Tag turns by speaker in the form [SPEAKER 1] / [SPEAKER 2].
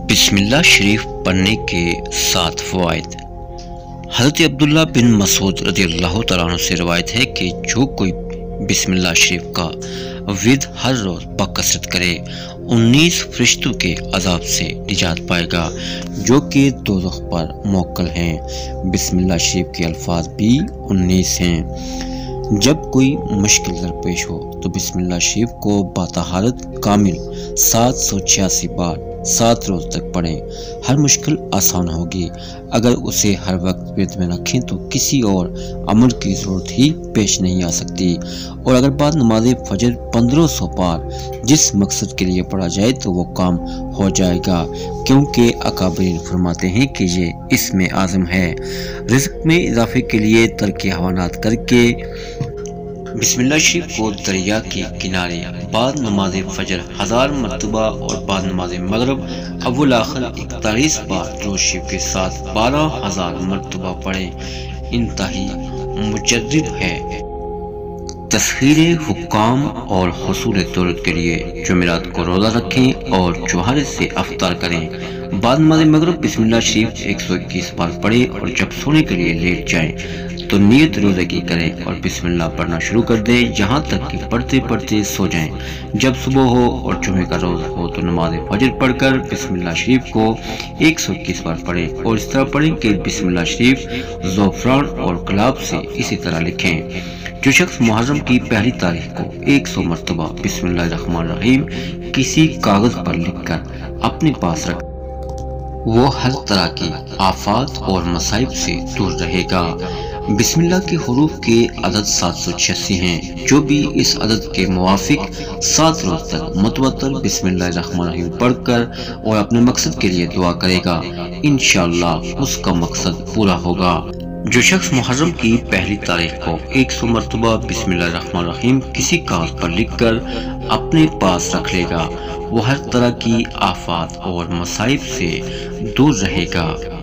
[SPEAKER 1] بسم اللہ شریف پڑھنے کے 7 فوائد۔ حضرت عبداللہ بن مسعود رضی اللہ تعالیٰ عنہ سے روایت ہے کہ جو کوئی بسم اللہ شریف کا ورد ہر روز بکثرت کرے 19 فرشتوں کے عذاب سے نجات پائے گا جو کہ دوزخ پر موکل ہیں۔ بسم اللہ شریف کے الفاظ بھی 19 ہیں۔ جب کوئی مشکل درپیش ہو تو بسم اللہ شریف کو بطہارت کامل 786 بار 7 روز تک پڑھیں۔ ہر مشکل آسان ہوگی۔ اگر اسے ہر وقت ورد میں رکھیں تو کسی اور عمل کی ضرورت ہی پیش نہیں آ سکتی۔ اور اگر بعد نماز فجر 1500 بار جس مقصد کے لیے پڑھا جائے تو وہ کام ہو جائے گا، کیونکہ اکابرین فرماتے ہیں کہ یہ اس میں عازم ہے۔ رزق میں اضافے کے لیے ترک حیوانات کر کے بسم اللہ شریف کو دریا کے کنارے بعد نماز فجر 1000 مرتبہ اور بعد نماز مغرب اول آخر 41 بار درود شریف کے ساتھ 12000 مرتبہ پڑھیں۔ انتہائی مجدد ہے۔ تسخیر حکام اور حصول دولت کے لیے جمعرات کو روزہ رکھیں اور جوہر سے افطار کریں۔ بعد نماز مغرب بسم اللہ شریف 121 بار پڑھیں اور جب سونے کے لیے لیٹ جائیں تو نیت روزے کی کریں اور بسم اللہ پڑھنا شروع کر دیں یہاں تک کہ پڑھتے پڑھتے سو جائیں۔ جب صبح ہو اور جمعے کا روز ہو تو نماز فجر پڑھ کر بسم اللہ شریف کو 121 بار پڑھیں اور اس طرح پڑھیں کہ بسم اللہ شریف زعفران اور گلاب سے اسی طرح لکھیں۔ جو شخص محرم کی پہلی تاریخ کو 100 مرتبہ بسم اللہ الرحمن الرحیم کسی کاغذ پر لکھ کر اپنے پاس رکھ وہ ہر طرح کی آفات اور مصائب سے دور رہے گا۔ بسم اللہ کے حروف کے عدد 786 ہیں۔ جو بھی اس عدد کے موافق 7 روز تک متواتر بسم اللہ الرحمن الرحیم پڑھ کر اور اپنے مقصد کے لیے دعا کرے گا انشاءاللہ اس کا مقصد پورا ہوگا۔ جو شخص محرم کی پہلی تاریخ کو 100 مرتبہ بسم اللہ الرحمن الرحیم کسی کاغذ پر لکھ کر اپنے پاس رکھ لے گا وہ ہر طرح کی آفات اور مصائب سے دور رہے گا۔